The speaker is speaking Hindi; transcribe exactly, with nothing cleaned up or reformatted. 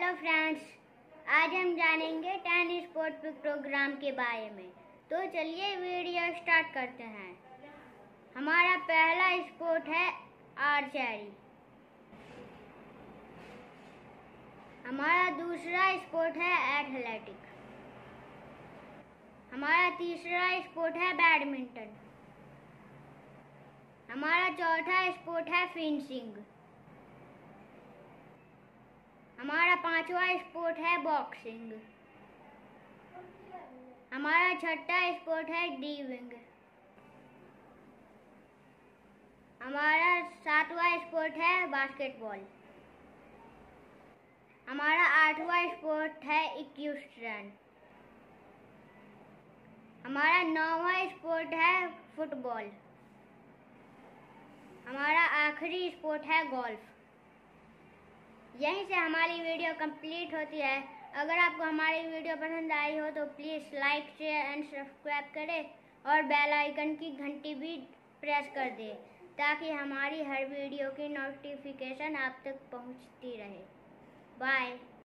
हेलो फ्रेंड्स, आज हम जानेंगे टेन स्पोर्ट प्रोग्राम के बारे में। तो चलिए वीडियो स्टार्ट करते हैं। हमारा पहला स्पोर्ट है आर्चरी। हमारा दूसरा स्पोर्ट है एथलेटिक। हमारा तीसरा स्पोर्ट है बैडमिंटन। हमारा चौथा स्पोर्ट है फेंसिंग। हमारा पांचवा स्पोर्ट है बॉक्सिंग। हमारा छठा स्पोर्ट है डीविंग। हमारा सातवां स्पोर्ट है बास्केटबॉल। हमारा आठवां स्पोर्ट है इक्विस्ट्रियन। हमारा नौवां स्पोर्ट है फुटबॉल। हमारा आखिरी स्पोर्ट है गोल्फ। यहीं से हमारी वीडियो कंप्लीट होती है। अगर आपको हमारी वीडियो पसंद आई हो तो please like share and subscribe करें और बेल आइकन की घंटी भी प्रेस कर दें ताकि हमारी हर वीडियो की नोटिफिकेशन आप तक पहुंचती रहे। बाय।